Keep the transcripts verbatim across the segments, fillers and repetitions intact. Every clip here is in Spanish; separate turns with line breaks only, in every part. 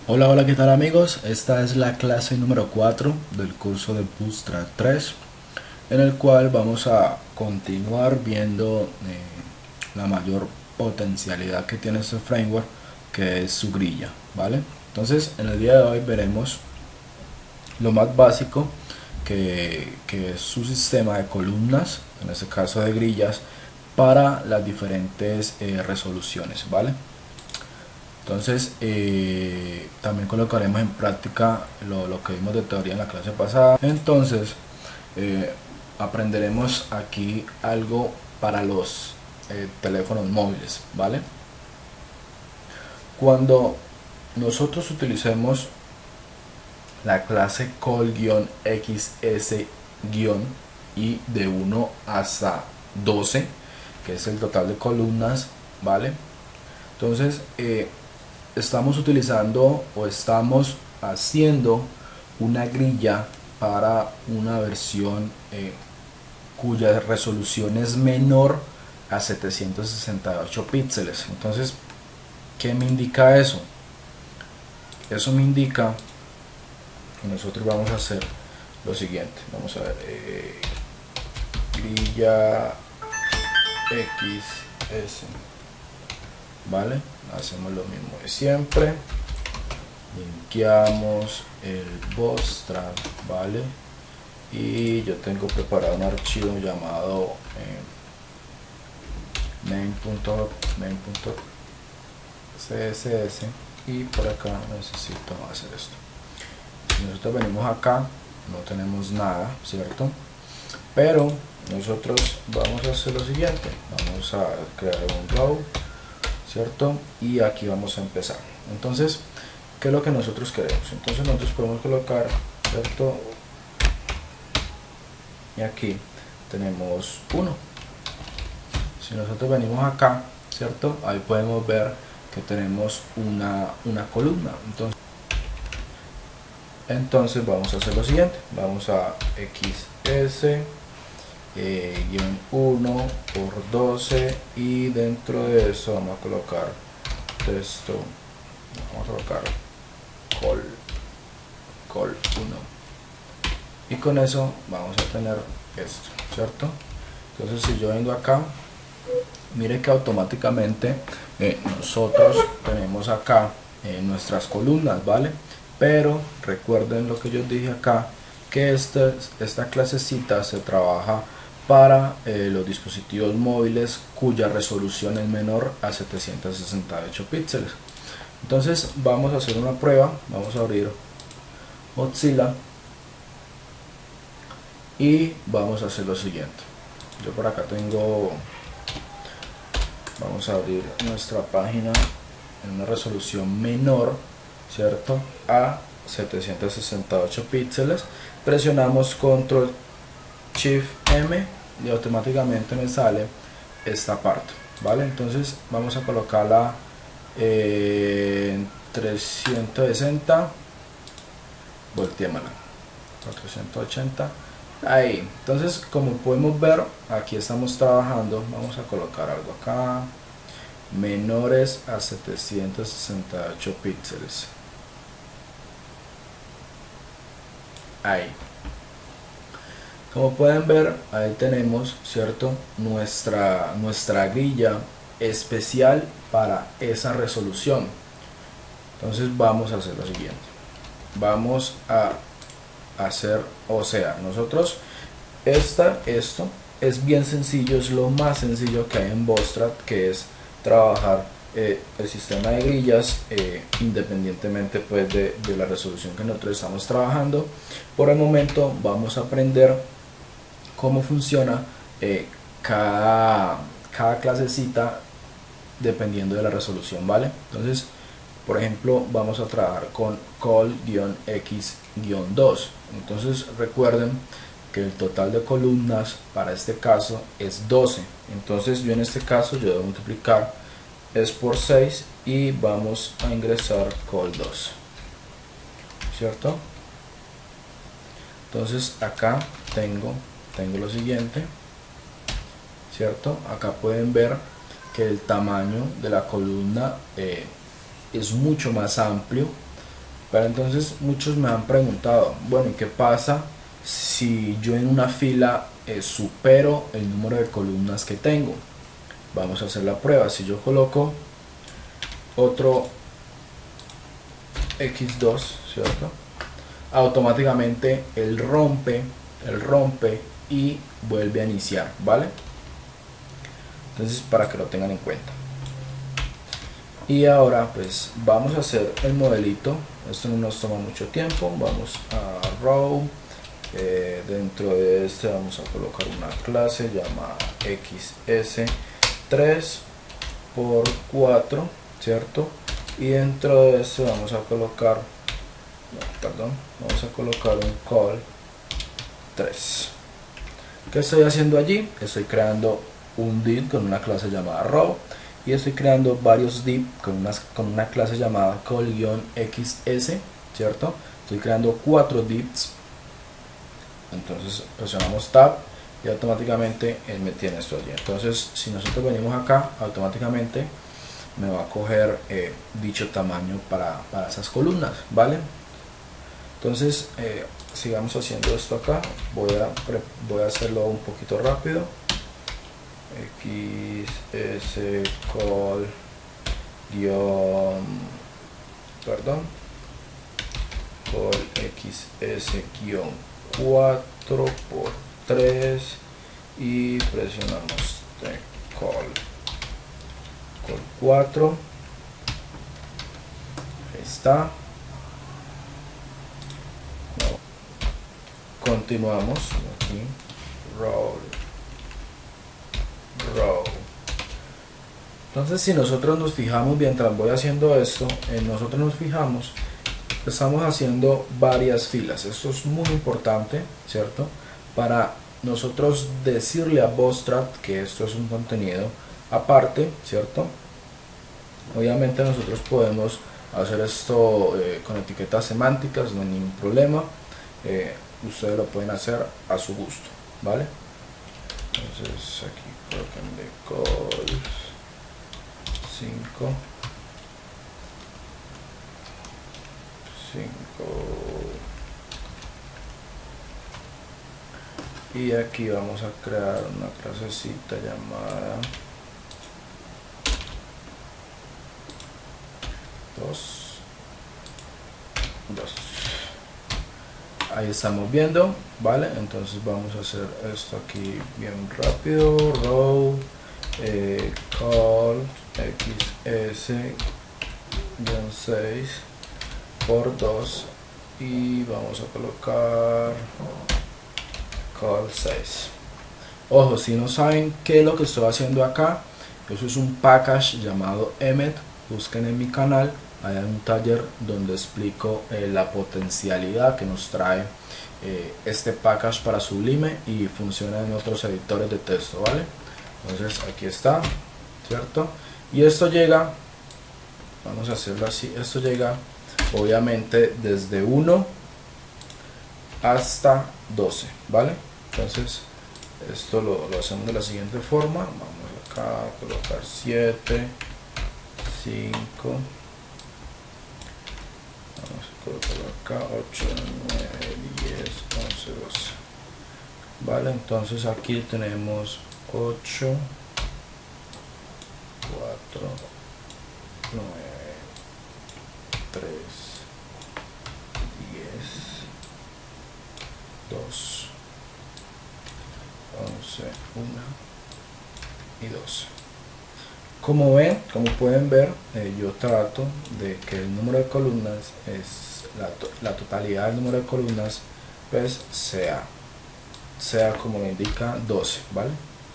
Hola, hola, ¿qué tal amigos? Esta es la clase número cuatro del curso de Bootstrap tres, en el cual vamos a continuar viendo eh, la mayor potencialidad que tiene este framework, que es su grilla, ¿vale? Entonces, en el día de hoy veremos lo más básico, que, que es su sistema de columnas, en este caso de grillas, para las diferentes eh, resoluciones, ¿vale? Entonces, eh, también colocaremos en práctica lo, lo que vimos de teoría en la clase pasada. Entonces, eh, aprenderemos aquí algo para los eh, teléfonos móviles, ¿vale? Cuando nosotros utilicemos la clase call-xs- y de uno hasta doce, que es el total de columnas, ¿vale? Entonces, eh, estamos utilizando o estamos haciendo una grilla para una versión eh, cuya resolución es menor a setecientos sesenta y ocho píxeles. Entonces, ¿qué me indica eso? Eso me indica que nosotros vamos a hacer lo siguiente. Vamos a ver, eh, grilla X S, ¿vale? Hacemos lo mismo de siempre. Linkeamos el bootstrap, ¿vale? Y yo tengo preparado un archivo llamado eh, main.css, y por acá necesito hacer esto. Si nosotros venimos acá, no tenemos nada, ¿cierto? Pero nosotros vamos a hacer lo siguiente: vamos a crear un row, ¿cierto? Y aquí vamos a empezar. Entonces, ¿qué es lo que nosotros queremos? Entonces nosotros podemos colocar, ¿cierto? Y aquí tenemos uno. Si nosotros venimos acá, ¿cierto? Ahí podemos ver que tenemos una, una columna. Entonces, entonces vamos a hacer lo siguiente. Vamos a xs eh, uno por doce, y dentro de eso vamos a colocar texto. Vamos a colocar call call uno, y con eso vamos a tener esto, ¿cierto? Entonces, si yo vengo acá, mire que automáticamente eh, nosotros tenemos acá eh, nuestras columnas, ¿vale? Pero recuerden lo que yo dije acá, que este, esta clasecita se trabaja para eh, los dispositivos móviles cuya resolución es menor a setecientos sesenta y ocho píxeles. Entonces vamos a hacer una prueba. Vamos a abrir Mozilla y vamos a hacer lo siguiente. Yo por acá tengo, vamos a abrir nuestra página en una resolución menor, ¿cierto?, a setecientos sesenta y ocho píxeles. Presionamos control shift M y automáticamente me sale esta parte, ¿vale? Entonces vamos a colocarla en trescientos sesenta, volteémosla cuatrocientos ochenta, ahí. Entonces, como podemos ver, aquí estamos trabajando. Vamos a colocar algo acá: menores a setecientos sesenta y ocho píxeles, ahí. Como pueden ver, ahí tenemos, ¿cierto?, nuestra, nuestra grilla especial para esa resolución. Entonces vamos a hacer lo siguiente. Vamos a hacer, o sea, nosotros esta, esto es bien sencillo, es lo más sencillo que hay en Bootstrap, que es trabajar eh, el sistema de grillas eh, independientemente pues de, de la resolución que nosotros estamos trabajando. Por el momento vamos a aprender cómo funciona eh, cada, cada clasecita dependiendo de la resolución, ¿vale? Entonces, por ejemplo, vamos a trabajar con call-x dos. Entonces recuerden que el total de columnas para este caso es doce. Entonces yo en este caso yo debo multiplicar es por seis y vamos a ingresar call dos, ¿cierto? Entonces acá tengo, tengo lo siguiente, ¿cierto? Acá pueden ver que el tamaño de la columna eh, es mucho más amplio, Pero entonces muchos me han preguntado, bueno, ¿y qué pasa si yo en una fila eh, supero el número de columnas que tengo? Vamos a hacer la prueba. Si yo coloco otro equis dos, ¿cierto? Automáticamente él rompe, él rompe y vuelve a iniciar, ¿vale? Entonces, para que lo tengan en cuenta. Y ahora pues vamos a hacer el modelito. Esto no nos toma mucho tiempo. Vamos a row. Eh, dentro de este vamos a colocar una clase llamada equis ese tres por cuatro, ¿cierto? Y dentro de este vamos a colocar, no, perdón, vamos a colocar un call tres. ¿Qué estoy haciendo allí? Estoy creando un div con una clase llamada row y estoy creando varios div con una, con una clase llamada call-xs, ¿cierto? Estoy creando cuatro divs. Entonces presionamos tab y automáticamente él me tiene esto allí. Entonces si nosotros venimos acá, automáticamente me va a coger eh, dicho tamaño para, para esas columnas, ¿vale? Entonces eh, sigamos haciendo esto acá. Voy a, voy a hacerlo un poquito rápido. xs call guión perdón call xs guión cuatro por tres y presionamos de call call cuatro. Ahí está. No. Continuamos aquí, row row. Entonces si nosotros nos fijamos mientras voy haciendo esto, eh, nosotros nos fijamos, estamos haciendo varias filas. Esto es muy importante, ¿cierto? Para nosotros decirle a Bootstrap que esto es un contenido aparte, ¿cierto? Obviamente nosotros podemos hacer esto eh, con etiquetas semánticas, no hay ningún problema. Eh, ustedes lo pueden hacer a su gusto, ¿vale? Entonces aquí colocan de call cinco cinco y aquí vamos a crear una clasecita llamada dos dos. Ahí estamos viendo, vale. Entonces vamos a hacer esto aquí bien rápido. Row eh, call xs seis por dos y vamos a colocar call seis. Ojo, si no saben qué es lo que estoy haciendo acá, eso es un package llamado Emmet. Busquen en mi canal, hay un taller donde explico eh, la potencialidad que nos trae eh, este package para Sublime y funciona en otros editores de texto, ¿vale? Entonces aquí está, ¿cierto? Y esto llega, vamos a hacerlo así, esto llega obviamente desde uno hasta doce, ¿vale? Entonces esto lo, lo hacemos de la siguiente forma. Vamos acá a colocar siete, cinco, vamos a colocar acá ocho, nueve, diez, once, doce, vale. Entonces aquí tenemos ocho, cuatro, nueve, tres, diez, dos, once, uno y doce. Como ven, como pueden ver, eh, yo trato de que el número de columnas es la, to la totalidad del número de columnas pues sea sea como me indica doce, ¿vale?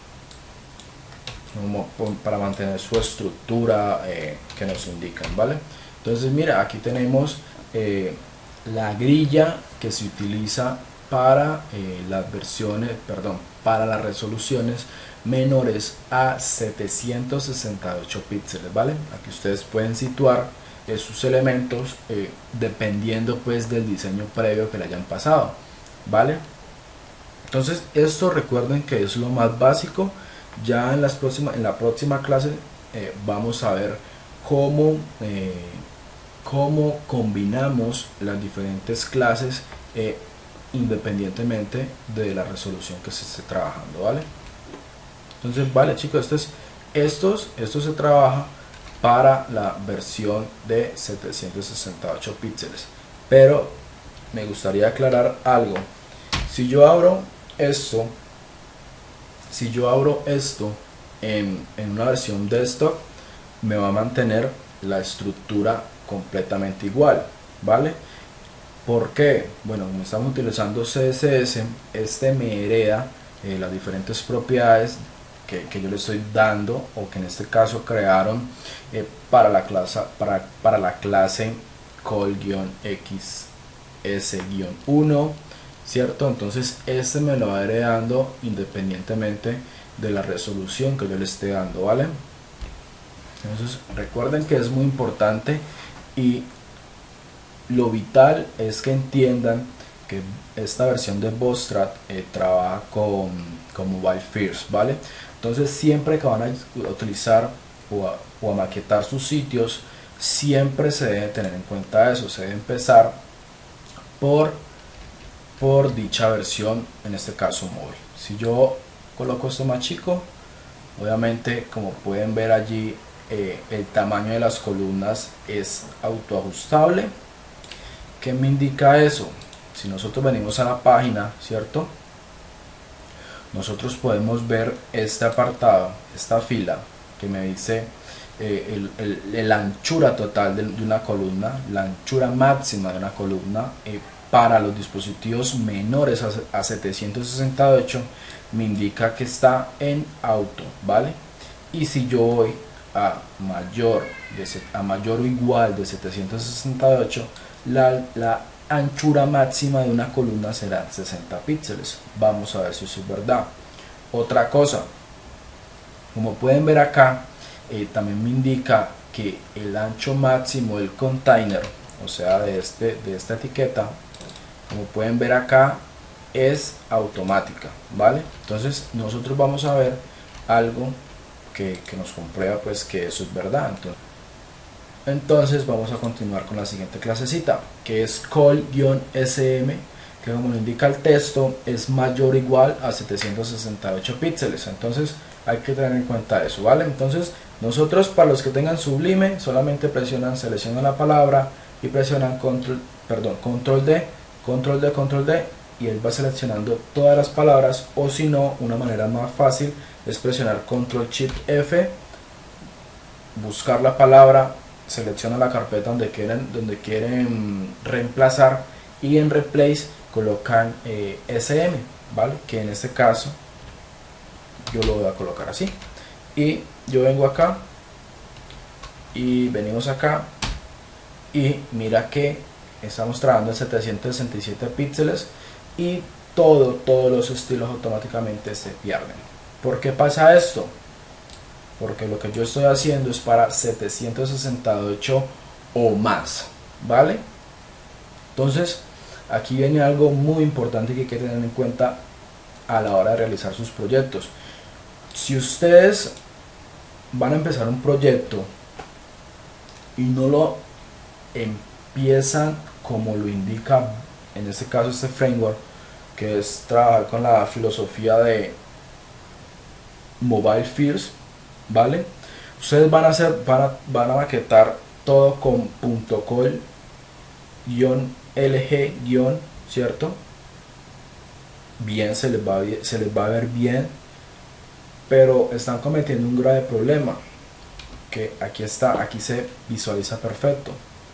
Como para mantener su estructura eh, que nos indican, ¿vale? Entonces mira, aquí tenemos eh, la grilla que se utiliza para eh, las versiones, perdón, para las resoluciones menores a setecientos sesenta y ocho píxeles, ¿vale? Aquí ustedes pueden situar eh, sus elementos eh, dependiendo pues del diseño previo que le hayan pasado, ¿vale? Entonces esto recuerden que es lo más básico. Ya en, las próximas, en la próxima clase eh, vamos a ver cómo, eh, cómo combinamos las diferentes clases eh, independientemente de la resolución que se esté trabajando, ¿vale? Entonces, vale chicos, esto es, estos, esto se trabaja para la versión de setecientos sesenta y ocho píxeles, pero me gustaría aclarar algo. Si yo abro esto, si yo abro esto en, en una versión desktop, me va a mantener la estructura completamente igual, ¿vale? ¿Por qué? Bueno, como estamos utilizando C S S, este me hereda eh, las diferentes propiedades que, que yo le estoy dando, o que en este caso crearon eh, para, la clase, para, para la clase call-x s uno, ¿cierto? Entonces este me lo va heredando independientemente de la resolución que yo le esté dando, ¿vale? Entonces recuerden que es muy importante, y lo vital es que entiendan que esta versión de Bootstrap eh, trabaja con, con Mobile First, ¿vale? Entonces siempre que van a utilizar o a, o a maquetar sus sitios, siempre se debe tener en cuenta eso, se debe empezar por, por dicha versión, en este caso móvil. Si yo coloco esto más chico, obviamente como pueden ver allí, eh, el tamaño de las columnas es autoajustable. ¿Qué me indica eso? Si nosotros venimos a la página, ¿cierto? Nosotros podemos ver este apartado, esta fila que me dice eh, el, el, la anchura total de, de una columna, la anchura máxima de una columna eh, para los dispositivos menores a, a setecientos sesenta y ocho, me indica que está en auto, ¿vale? Y si yo voy a mayor, de, a mayor o igual de setecientos sesenta y ocho, La, la anchura máxima de una columna será sesenta píxeles. Vamos a ver si eso es verdad. Otra cosa, como pueden ver acá, eh, también me indica que el ancho máximo del container, o sea de, este, de esta etiqueta, como pueden ver acá, es automática, ¿vale? Entonces nosotros vamos a ver algo que, que nos comprueba pues que eso es verdad. Entonces, Entonces vamos a continuar con la siguiente clasecita, que es call-sm, que como lo indica el texto es mayor o igual a setecientos sesenta y ocho píxeles. Entonces hay que tener en cuenta eso, ¿vale? Entonces nosotros, para los que tengan Sublime, solamente presionan, seleccionan la palabra y presionan control, perdón, control D, control D, control D, y él va seleccionando todas las palabras. O si no, una manera más fácil es presionar control shift F, buscar la palabra, selecciona la carpeta donde quieren, donde quieren reemplazar, y en replace colocan eh, sm, ¿vale? Que en este caso yo lo voy a colocar así, y yo vengo acá y venimos acá y mira que estamos trabajando en setecientos sesenta y siete píxeles y todo, todos los estilos automáticamente se pierden. ¿Por qué pasa esto? Porque lo que yo estoy haciendo es para setecientos sesenta y ocho o más, ¿vale? Entonces aquí viene algo muy importante que hay que tener en cuenta a la hora de realizar sus proyectos. Si ustedes van a empezar un proyecto y no lo empiezan como lo indica en este caso este framework, que es trabajar con la filosofía de Mobile First, ¿vale? Ustedes van a hacer, van a, van a maquetar todo con .col lg, ¿cierto? Bien, se les, va, se les va a ver bien, pero están cometiendo un grave problema, que aquí está, aquí se visualiza perfecto.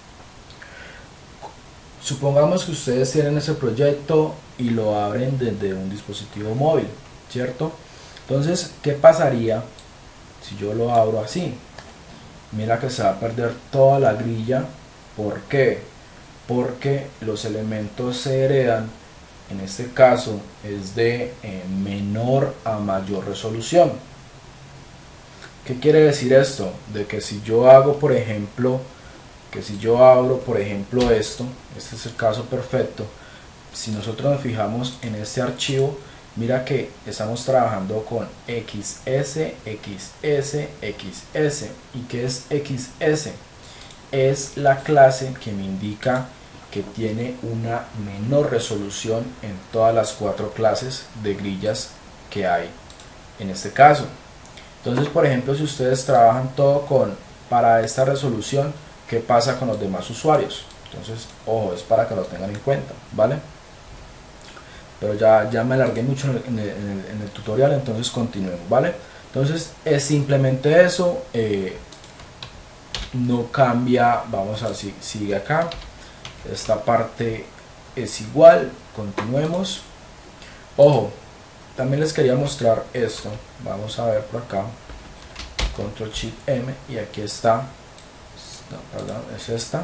Supongamos que ustedes tienen ese proyecto y lo abren desde un dispositivo móvil, ¿cierto? Entonces, ¿qué pasaría si yo lo abro así? Mira que se va a perder toda la grilla. ¿Por qué? Porque los elementos se heredan, en este caso es de eh, menor a mayor resolución. ¿Qué quiere decir esto? De que si yo hago, por ejemplo, que si yo abro, por ejemplo, esto, este es el caso perfecto. Si nosotros nos fijamos en este archivo, mira que estamos trabajando con X S, X S, X S. ¿Y qué es X S? es la clase que me indica que tiene una menor resolución en todas las cuatro clases de grillas que hay en este caso. Entonces, por ejemplo, si ustedes trabajan todo con para esta resolución, ¿qué pasa con los demás usuarios? Entonces, ojo, es para que lo tengan en cuenta, ¿vale? Pero ya, ya me alargué mucho en el, en, el, en el tutorial, entonces continuemos, ¿vale? Entonces es simplemente eso, eh, no cambia. Vamos a ver si sigue acá, esta parte es igual, continuemos. Ojo, también les quería mostrar esto, vamos a ver por acá, control shift M, y aquí está, no, perdón, es esta,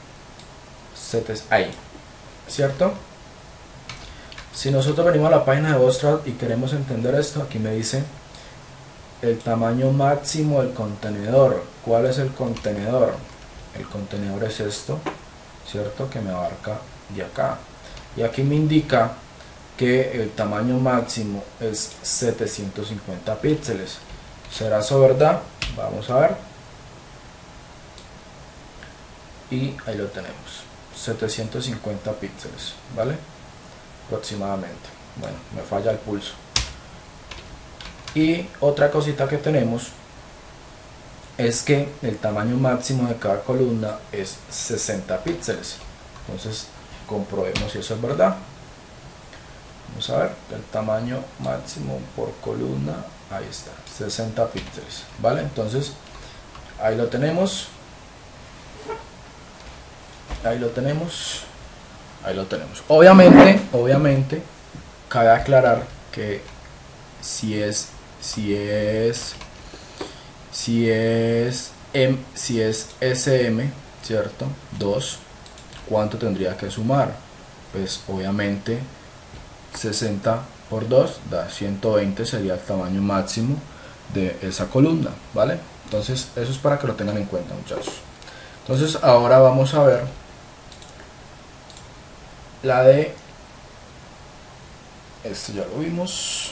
ahí, ¿cierto? Si nosotros venimos a la página de Bootstrap y queremos entender esto, aquí me dice el tamaño máximo del contenedor. ¿Cuál es el contenedor? El contenedor es esto, ¿cierto? Que me abarca de acá. Y aquí me indica que el tamaño máximo es setecientos cincuenta píxeles. ¿Será eso verdad? Vamos a ver. Y ahí lo tenemos, setecientos cincuenta píxeles, ¿vale? Aproximadamente. Bueno, me falla el pulso. Y otra cosita que tenemos es que el tamaño máximo de cada columna es sesenta píxeles. Entonces comprobemos si eso es verdad. Vamos a ver el tamaño máximo por columna, ahí está, sesenta píxeles, ¿vale? Entonces ahí lo tenemos, ahí lo tenemos, ahí lo tenemos. Obviamente, obviamente, cabe aclarar que si es, si es, si es, M, si es S M, ¿cierto? dos, ¿cuánto tendría que sumar? Pues obviamente sesenta por dos da ciento veinte, sería el tamaño máximo de esa columna, ¿vale? Entonces eso es para que lo tengan en cuenta, muchachos. Entonces ahora vamos a ver la de esto, ya lo vimos,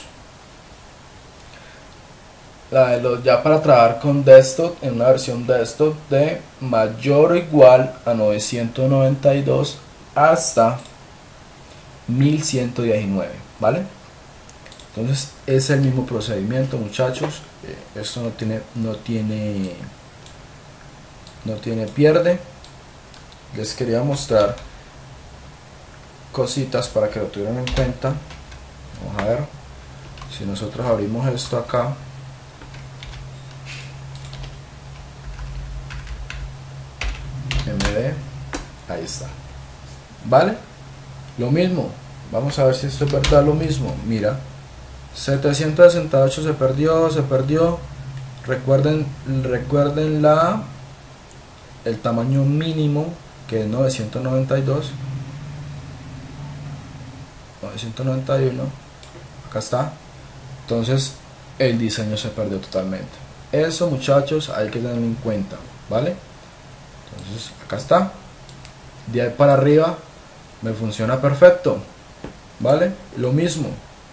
la de los, ya para trabajar con desktop en una versión desktop de mayor o igual a novecientos noventa y dos hasta mil ciento diecinueve, ¿vale? Entonces es el mismo procedimiento, muchachos. Eh, esto no tiene no tiene no tiene pierde. Les quería mostrar cositas para que lo tuvieran en cuenta. Vamos a ver si nosotros abrimos esto acá, M D, ahí está, ¿vale? Lo mismo, vamos a ver si esto es verdad. Lo mismo, mira, setecientos sesenta y ocho se perdió, se perdió. Recuerden, recuerden la el tamaño mínimo, que es novecientos noventa y dos, novecientos noventa y uno, acá está. Entonces el diseño se perdió totalmente. Eso, muchachos, hay que tenerlo en cuenta, ¿vale? Entonces acá está, de ahí para arriba me funciona perfecto, ¿vale? Lo mismo,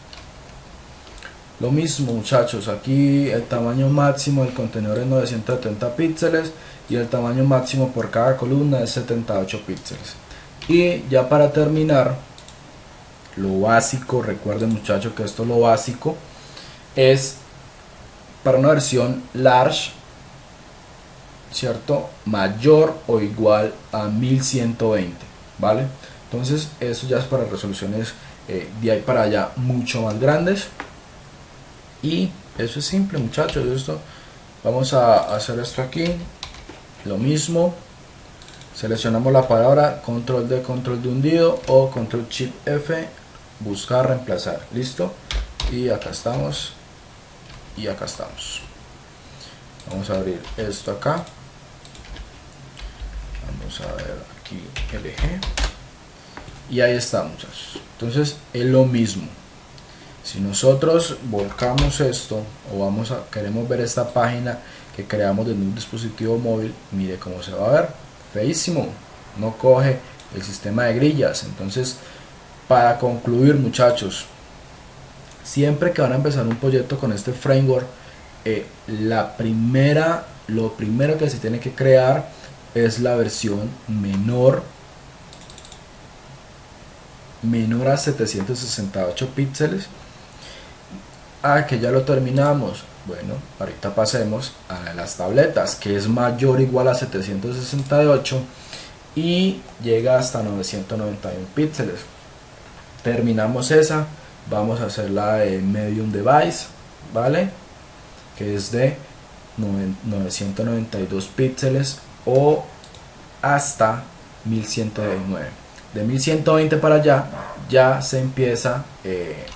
lo mismo, muchachos. Aquí el tamaño máximo del contenedor es novecientos setenta píxeles y el tamaño máximo por cada columna es setenta y ocho píxeles. Y ya para terminar, lo básico, recuerden, muchachos, que esto es lo básico, es para una versión large, ¿cierto? Mayor o igual a mil ciento veinte, ¿vale? Entonces eso ya es para resoluciones eh, de ahí para allá mucho más grandes. Y eso es simple, muchachos. Esto, vamos a hacer esto aquí, lo mismo. Seleccionamos la palabra, control D, control de hundido o control shift F, buscar, reemplazar, listo. Y acá estamos, y acá estamos. Vamos a abrir esto acá, vamos a ver aquí el eje, y ahí está, muchachos. Entonces es lo mismo. Si nosotros volcamos esto o vamos a queremos ver esta página que creamos desde un dispositivo móvil, mire cómo se va a ver, feísimo, no coge el sistema de grillas. Entonces, para concluir, muchachos, siempre que van a empezar un proyecto con este framework, eh, la primera lo primero que se tiene que crear es la versión menor menor a setecientos sesenta y ocho píxeles. Ah, que ya lo terminamos. Bueno, ahorita pasemos a las tabletas, que es mayor o igual a setecientos sesenta y ocho y llega hasta novecientos noventa y uno píxeles. Terminamos esa, vamos a hacer la de medium device, ¿vale? Que es de novecientos noventa y dos píxeles o hasta mil ciento diecinueve. De mil ciento veinte para allá ya se empieza eh,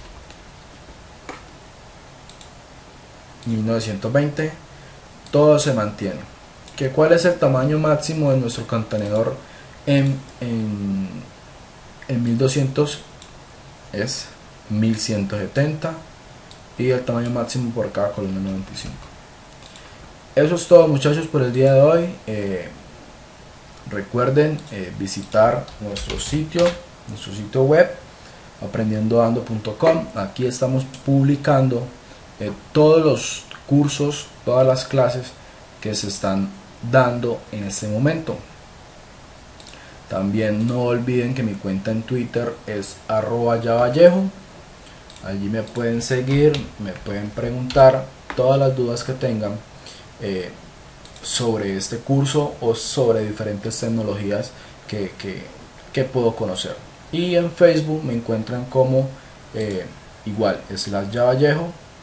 mil novecientos veinte, todo se mantiene. ¿Que ¿Cuál es el tamaño máximo de nuestro contenedor en, en, en mil doscientos? Es mil ciento setenta y el tamaño máximo por cada columna noventa y cinco. Eso es todo, muchachos, por el día de hoy. Eh, recuerden eh, visitar nuestro sitio, nuestro sitio web aprendiendo ando punto com. Aquí estamos publicando eh, todos los cursos, todas las clases que se están dando en este momento. También no olviden que mi cuenta en Twitter es arroba yavallejo. Allí me pueden seguir, me pueden preguntar todas las dudas que tengan eh, sobre este curso o sobre diferentes tecnologías que, que, que puedo conocer. Y en Facebook me encuentran como eh, igual, slash yavallejo.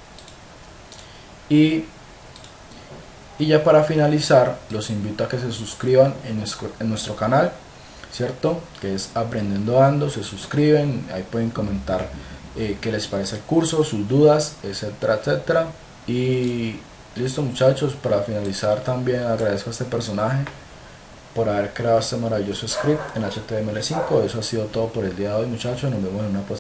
Y, y ya para finalizar, los invito a que se suscriban en nuestro, en nuestro canal, ¿cierto? Que es Aprendiendo Ando. Se suscriben, ahí pueden comentar eh, qué les parece el curso, sus dudas, etcétera, etcétera. Y listo, muchachos, para finalizar también agradezco a este personaje por haber creado este maravilloso script en H T M L cinco. Eso ha sido todo por el día de hoy, muchachos. Nos vemos en una próxima.